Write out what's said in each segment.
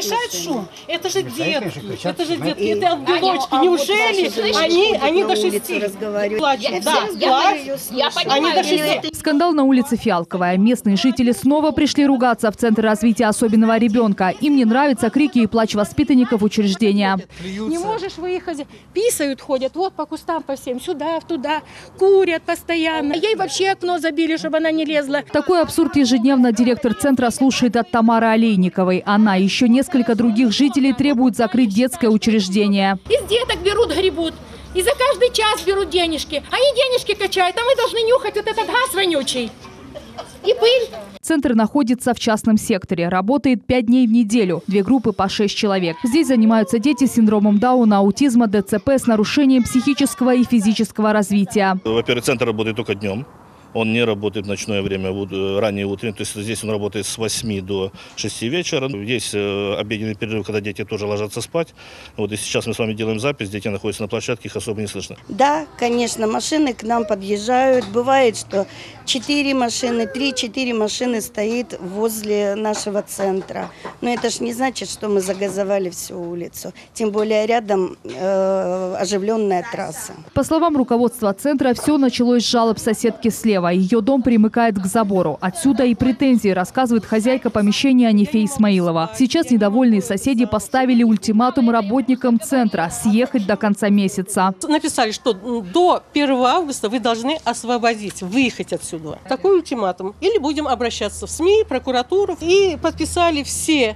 Мешает шум. Это же детки. Это же детки. Это ангелочки. Неужели они до 6 плачут? Да, плачут. Они до 6. Скандал на улице Фиалковая. Местные жители снова пришли ругаться в Центр развития особенного ребенка. Им не нравятся крики и плач воспитанников учреждения. Не можешь выехать. Писают, ходят вот по кустам, по всем. Сюда, туда. Курят постоянно. Ей вообще окно забили, чтобы она не лезла. Такой абсурд ежедневно директор центра слушает от Тамары Олейниковой. Она и еще несколько других жителей требуют закрыть детское учреждение. Из деток берут, гребут. И за каждый час берут денежки. Они денежки качают, а мы должны нюхать вот этот газ вонючий. И пыль. Центр находится в частном секторе. Работает 5 дней в неделю. 2 группы по 6 человек. Здесь занимаются дети с синдромом Дауна, аутизма, ДЦП с нарушением психического и физического развития. Во-первых, центр работает только днем. Он не работает в ночное время, раннее утреннее. То есть здесь он работает с 8 до 6 вечера. Есть обеденный перерыв, когда дети тоже ложатся спать. Вот и сейчас мы с вами делаем запись, дети находятся на площадке, их особо не слышно. Да, конечно, машины к нам подъезжают. Бывает, что 4 машины, 3-4 машины стоит возле нашего центра. Но это ж не значит, что мы загазовали всю улицу. Тем более рядом оживленная трасса. По словам руководства центра, все началось с жалоб соседки слева. Ее дом примыкает к забору. Отсюда и претензии, рассказывает хозяйка помещения Анифе Исмаилова. Сейчас недовольные соседи поставили ультиматум работникам центра съехать до конца месяца. Написали, что до 1 августа вы должны освободить, выехать отсюда. Такой ультиматум. Или будем обращаться в СМИ, прокуратуру. И подписали все.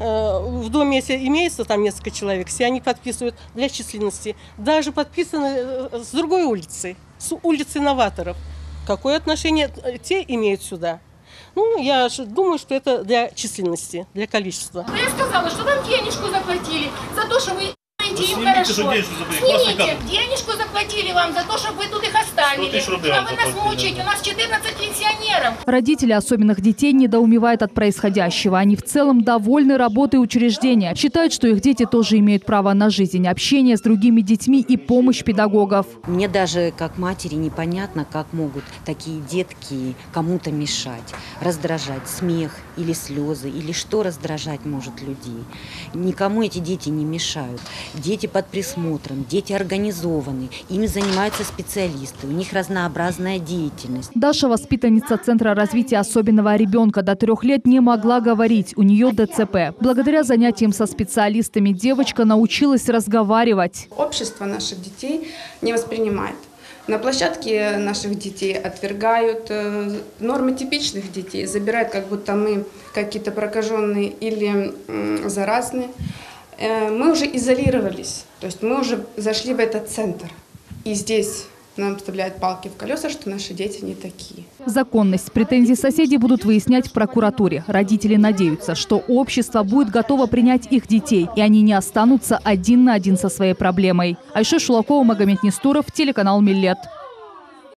В доме, если имеется там несколько человек, все они подписывают для численности. Даже подписаны с другой улицы, с улицы Новаторов. Какое отношение те имеют сюда? Ну, я думаю, что это для численности, для количества. Я сказала, что вам денежку заплатили за то, что вы им хорошо. Снимите, денежку заплатили вам за то, чтобы вы тут их оставили. А вы нас мучаете, у нас 14 пенсионеров. Родители особенных детей недоумевают от происходящего. Они в целом довольны работой учреждения. Считают, что их дети тоже имеют право на жизнь, общение с другими детьми и помощь педагогов. Мне даже как матери непонятно, как могут такие детки кому-то мешать, раздражать, смех или слезы, или что раздражать может людей. Никому эти дети не мешают. Дети под присмотром, дети организованы, ими занимаются специалисты, у них разнообразная деятельность. Даша, воспитанница Центра развития особенного ребенка, до 3 лет не могла говорить, у нее ДЦП. Благодаря занятиям со специалистами девочка научилась разговаривать. Общество наших детей не воспринимает. На площадке наших детей отвергают, нормы типичных детей забирают, как будто мы какие-то прокаженные или заразные. Мы уже изолировались, то есть мы уже зашли в этот центр. И здесь нам вставляют палки в колеса, что наши дети не такие. Законность претензий соседей будут выяснять в прокуратуре. Родители надеются, что общество будет готово принять их детей, и они не останутся один на один со своей проблемой. Айша Шулакова, Магомед Нестуров, телеканал Миллет.